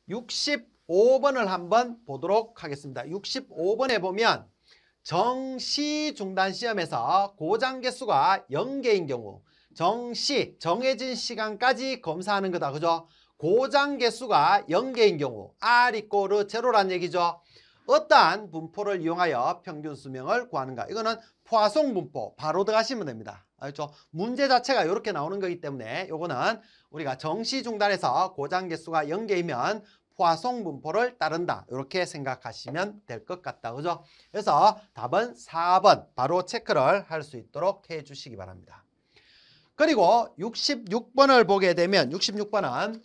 65번을 한번 보도록 하겠습니다. 65번에 보면 정시 중단 시험에서 고장 개수가 0개인 경우 정해진 시간까지 검사하는 거다. 그죠? 고장 개수가 0개인 경우 R 이꼬르 제로란 얘기죠. 어떠한 분포를 이용하여 평균 수명을 구하는가. 이거는 포화송 분포 바로 들어가시면 됩니다. 알죠? 문제 자체가 이렇게 나오는 거기 때문에 이거는 우리가 정시 중단에서 고장 개수가 0개이면 포화송 분포를 따른다. 이렇게 생각하시면 될 것 같다. 그죠? 그래서 답은 4번 바로 체크를 할 수 있도록 해 주시기 바랍니다. 그리고 66번을 보게 되면 66번은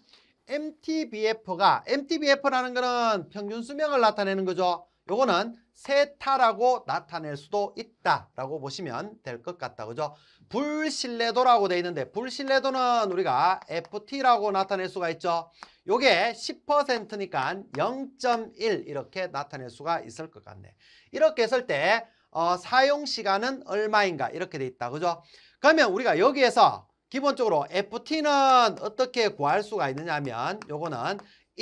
MTBF라는 거는 평균 수명을 나타내는 거죠. 요거는 세타라고 나타낼 수도 있다라고 보시면 될 것 같다. 그죠? 불신뢰도라고 되어 있는데 불신뢰도는 우리가 FT라고 나타낼 수가 있죠. 요게 10%니까 0.1 이렇게 나타낼 수가 있을 것 같네. 이렇게 했을 때 사용 시간은 얼마인가 이렇게 돼 있다. 그죠? 그러면 우리가 여기에서 기본적으로 FT는 어떻게 구할 수가 있느냐 하면 요거는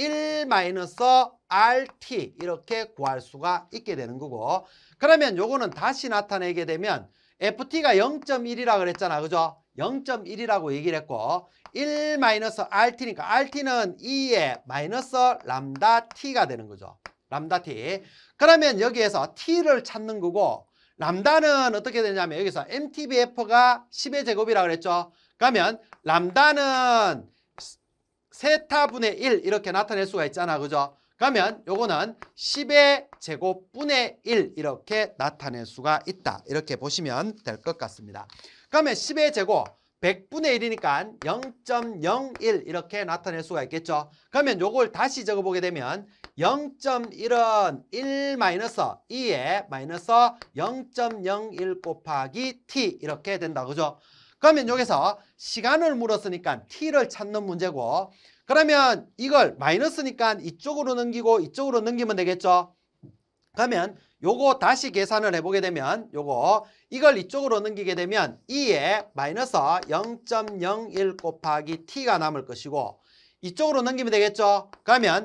1-RT 이렇게 구할 수가 있게 되는 거고, 그러면 요거는 다시 나타내게 되면 FT가 0.1이라 그랬잖아. 그죠? 0.1이라고 얘기를 했고 1-RT니까 RT는 2의 마이너스 람다 T가 되는 거죠. 람다 T. 그러면 여기에서 T를 찾는 거고 람다는 어떻게 되냐면 여기서 MTBF가 10의 제곱이라고 그랬죠. 그러면 람다는 세타분의 1 이렇게 나타낼 수가 있잖아. 그죠? 그러면 요거는 10의 제곱분의 1 이렇게 나타낼 수가 있다. 이렇게 보시면 될 것 같습니다. 그러면 10의 제곱 100분의 1이니까 0.01 이렇게 나타낼 수가 있겠죠. 그러면 요걸 다시 적어보게 되면 0.1은 1-2에 마이너스 0.01 곱하기 t 이렇게 된다. 그죠? 그러면 여기서 시간을 물었으니까 t를 찾는 문제고, 그러면 이걸 마이너스니까 이쪽으로 넘기고 이쪽으로 넘기면 되겠죠. 그러면 요거 다시 계산을 해보게 되면 이걸 이쪽으로 넘기게 되면 2에 마이너스 0.01 곱하기 t가 남을 것이고 이쪽으로 넘기면 되겠죠. 그러면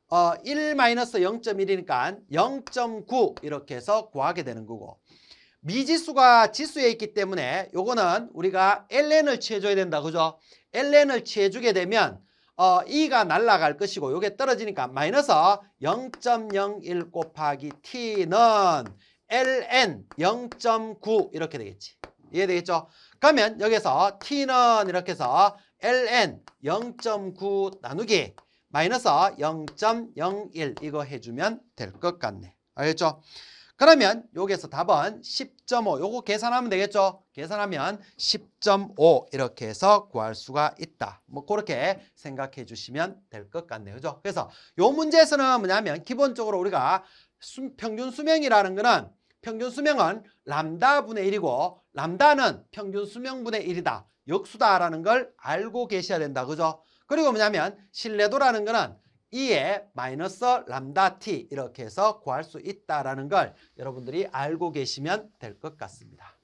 1-0.1이니까 0.9 이렇게 해서 구하게 되는 거고, 미지수가 지수에 있기 때문에 요거는 우리가 ln을 취해줘야 된다. 그죠? ln을 취해주게 되면 2가 날아갈 것이고 요게 떨어지니까 마이너스 0.01 곱하기 t는 ln 0.9 이렇게 되겠지. 이해되겠죠? 그러면 여기서 t는 이렇게 해서 ln 0.9 나누기 마이너스 0.01 이거 해주면 될 것 같네. 알겠죠? 그러면 여기에서 답은 10.5 요거 계산하면 되겠죠. 계산하면 10.5 이렇게 해서 구할 수가 있다. 뭐 그렇게 생각해 주시면 될 것 같네요. 그죠? 그래서 요 문제에서는 뭐냐면 기본적으로 우리가 평균 수명이라는 거는 평균 수명은 람다분의 1이고 람다는 평균 수명분의 1이다. 역수다라는 걸 알고 계셔야 된다. 그죠? 그리고 뭐냐면 신뢰도라는 거는 2의 마이너스 람다 t 이렇게 해서 구할 수 있다라는 걸 여러분들이 알고 계시면 될 것 같습니다.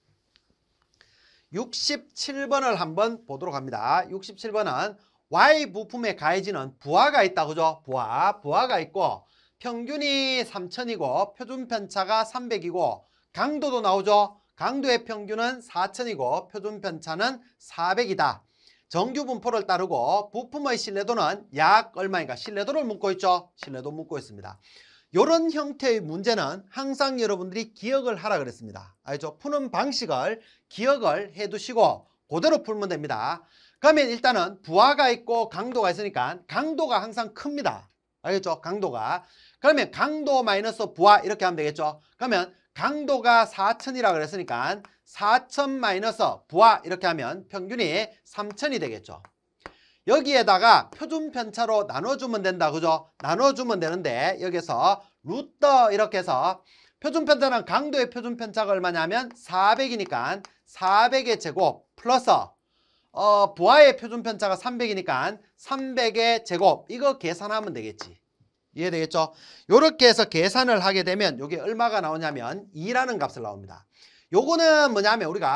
67번을 한번 보도록 합니다. 67번은 y 부품에 가해지는 부하가 있다. 그죠? 부하가 있고 평균이 3000이고 표준 편차가 300이고 강도도 나오죠. 강도의 평균은 4000이고 표준 편차는 400이다. 정규 분포를 따르고 부품의 신뢰도는 약 얼마인가? 신뢰도를 묻고 있죠. 신뢰도 묻고 있습니다. 이런 형태의 문제는 항상 여러분들이 기억을 하라 그랬습니다. 알죠? 푸는 방식을 기억을 해두시고 그대로 풀면 됩니다. 그러면 일단은 부하가 있고 강도가 있으니까 강도가 항상 큽니다. 알겠죠? 강도가. 그러면 강도 마이너스 부하 이렇게 하면 되겠죠? 그러면 강도가 4000이라고 그랬으니까 4000 마이너스 부하 이렇게 하면 평균이 3000이 되겠죠. 여기에다가 표준 편차로 나눠주면 된다. 그죠? 나눠주면 되는데 여기서 루트 이렇게 해서 표준 편차는 강도의 표준 편차가 얼마냐면 400이니까 400의 제곱 플러스 부하의 표준 편차가 300이니까 300의 제곱 이거 계산하면 되겠지. 이해되겠죠? 이렇게 해서 계산을 하게 되면 이게 얼마가 나오냐면 2라는 값을 나옵니다. 요거는 뭐냐면 우리가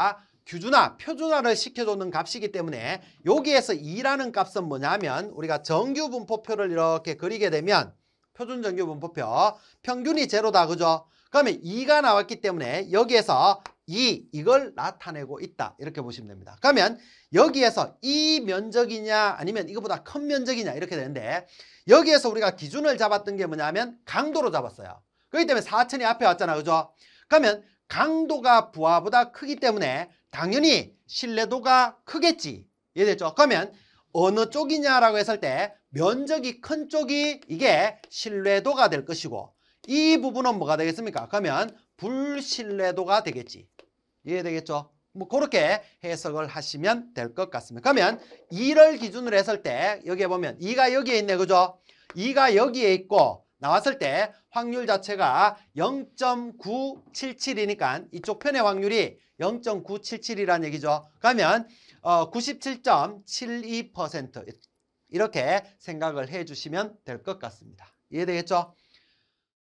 규준화, 표준화를 시켜주는 값이기 때문에 여기에서 2라는 값은 뭐냐면 우리가 정규분포표를 이렇게 그리게 되면 표준 정규분포표 평균이 제로다 그죠? 그러면 2가 나왔기 때문에 여기에서 이걸 나타내고 있다 이렇게 보시면 됩니다. 그러면 여기에서 이 면적이냐 아니면 이거보다 큰 면적이냐 이렇게 되는데 여기에서 우리가 기준을 잡았던 게 뭐냐면 강도로 잡았어요. 그렇기 때문에 4천이 앞에 왔잖아 그죠? 그러면 강도가 부하보다 크기 때문에 당연히 신뢰도가 크겠지. 이해됐죠? 그러면 어느 쪽이냐라고 했을 때 면적이 큰 쪽이 이게 신뢰도가 될 것이고 이 부분은 뭐가 되겠습니까? 그러면 불신뢰도가 되겠지. 이해되겠죠? 뭐 그렇게 해석을 하시면 될 것 같습니다. 그러면 2를 기준으로 했을 때 여기에 보면 2가 여기에 있네 그죠? 2가 여기에 있고 나왔을 때 확률 자체가 0.977이니까 이쪽 편의 확률이 0.977이라는 얘기죠. 그러면 97.72% 이렇게 생각을 해주시면 될 것 같습니다. 이해되겠죠?